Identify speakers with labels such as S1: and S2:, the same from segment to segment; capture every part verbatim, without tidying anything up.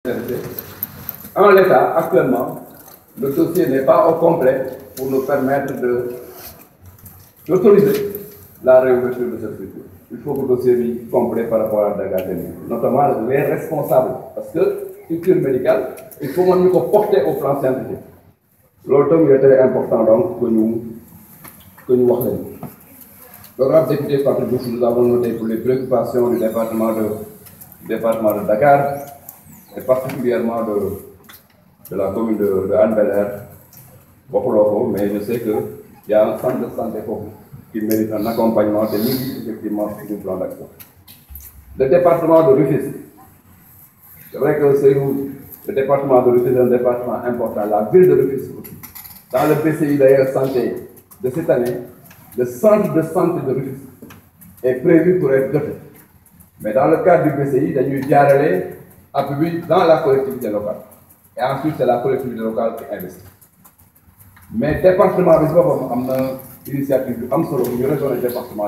S1: En l'état, actuellement, le dossier n'est pas au complet pour nous permettre d'autoriser la réouverture de cette structure. Il faut que le dossier soit complet par rapport à Dakar, notamment les responsables, parce que structure médicale, il faut nous porter au plan scientifique. L'automne, il est très important donc que nous que nous voyons. L'honorable député Fatou Diouf, nous avons noté pour les préoccupations du département de, du département de Dakar, et particulièrement de, de la commune de, de Hann-Bel-Air, mais je sais qu'il y a un centre de santé qui mérite un accompagnement de nous, effectivement, sur le plan d'action. Le département de Rufisque, c'est vrai que c'est le département de Rufisque est un département important, la ville de Rufisque aussi. Dans le P C I d'ailleurs santé de cette année, le centre de santé de Rufisque est prévu pour être doté. Mais dans le cadre du P C I, nous avons appuyé dans la collectivité locale. Et ensuite, c'est la collectivité locale qui investit. Mais le département a une initiative de Amsolo, une région du département.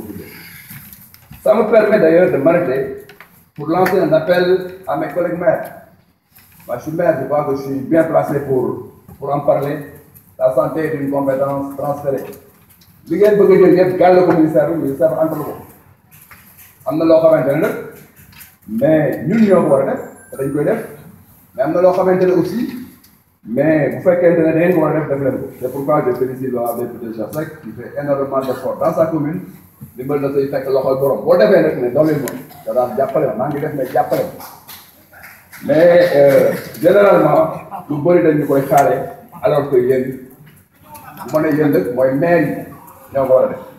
S1: Ça me permet d'ailleurs de m'arrêter pour lancer un appel à mes collègues maires. Moi, je suis maire, je crois que je suis bien placé pour, pour en parler. La santé est une compétence transférée. Ce que je veux dire, c'est que le ministère du ministère entre nous. Nous avons mais nous nous avons mais nous avons aussi. Mais vous faites qu'un de nous c'est pourquoi je félicite le député Chassek qui fait énormément d'efforts dans sa commune. Il me dit que le borom. Vous devez être dans le monde. Mais euh, généralement, nous avons des choses alors que vous avez des maires.